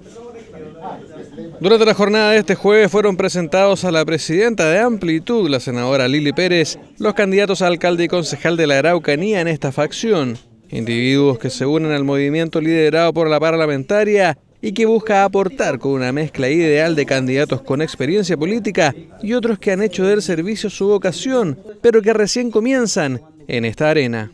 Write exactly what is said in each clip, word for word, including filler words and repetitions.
Durante la jornada de este jueves fueron presentados a la presidenta de Amplitud, la senadora Lili Pérez, los candidatos a alcalde y concejal de la Araucanía en esta facción, individuos que se unen al movimiento liderado por la parlamentaria y que busca aportar con una mezcla ideal de candidatos con experiencia política y otros que han hecho del servicio su vocación, pero que recién comienzan en esta arena.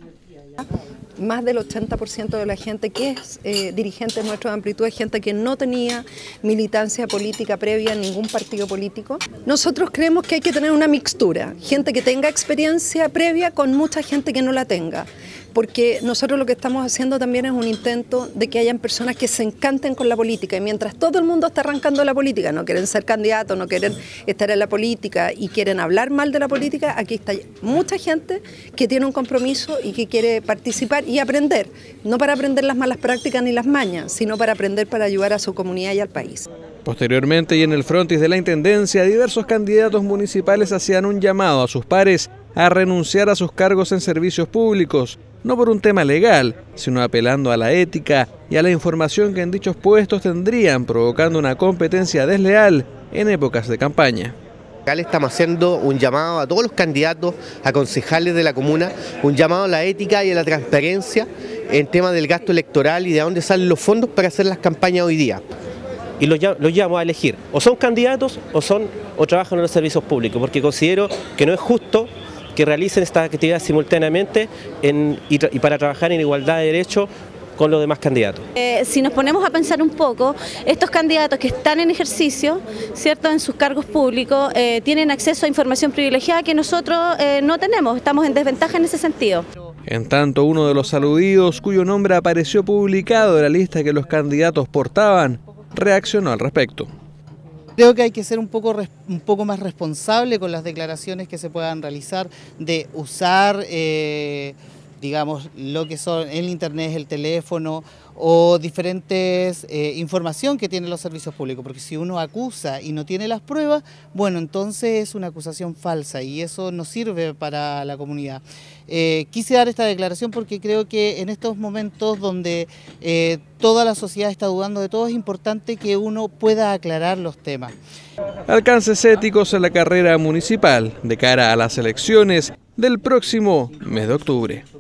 Más del ochenta por ciento de la gente que es eh, dirigente de nuestra Amplitud es gente que no tenía militancia política previa en ningún partido político. Nosotros creemos que hay que tener una mixtura, gente que tenga experiencia previa con mucha gente que no la tenga, porque nosotros lo que estamos haciendo también es un intento de que hayan personas que se encanten con la política, y mientras todo el mundo está arrancando la política, no quieren ser candidatos, no quieren estar en la política y quieren hablar mal de la política, aquí está mucha gente que tiene un compromiso y que quiere participar y aprender, no para aprender las malas prácticas ni las mañas, sino para aprender para ayudar a su comunidad y al país. Posteriormente y en el frontis de la Intendencia, diversos candidatos municipales hacían un llamado a sus pares a renunciar a sus cargos en servicios públicos, no por un tema legal, sino apelando a la ética y a la información que en dichos puestos tendrían, provocando una competencia desleal en épocas de campaña. Acá le estamos haciendo un llamado a todos los candidatos, a concejales de la comuna, un llamado a la ética y a la transparencia en tema del gasto electoral y de dónde salen los fondos para hacer las campañas hoy día. Y los, los llamo a elegir, o son candidatos o son o trabajan en los servicios públicos, porque considero que no es justo que realicen estas actividades simultáneamente en, y, y para trabajar en igualdad de derechos con los demás candidatos. Eh, si nos ponemos a pensar un poco, estos candidatos que están en ejercicio, ¿cierto?, en sus cargos públicos, eh, tienen acceso a información privilegiada que nosotros eh, no tenemos, estamos en desventaja en ese sentido. En tanto, uno de los aludidos, cuyo nombre apareció publicado en la lista que los candidatos portaban, reaccionó al respecto. Creo que hay que ser un poco, un poco más responsable con las declaraciones que se puedan realizar, de usar, eh, digamos, lo que son el internet, el teléfono o diferentes eh, información que tienen los servicios públicos, porque si uno acusa y no tiene las pruebas, bueno, entonces es una acusación falsa y eso no sirve para la comunidad. Eh, quise dar esta declaración porque creo que en estos momentos donde eh, toda la sociedad está dudando de todo, es importante que uno pueda aclarar los temas. Alcances éticos en la carrera municipal de cara a las elecciones del próximo mes de octubre.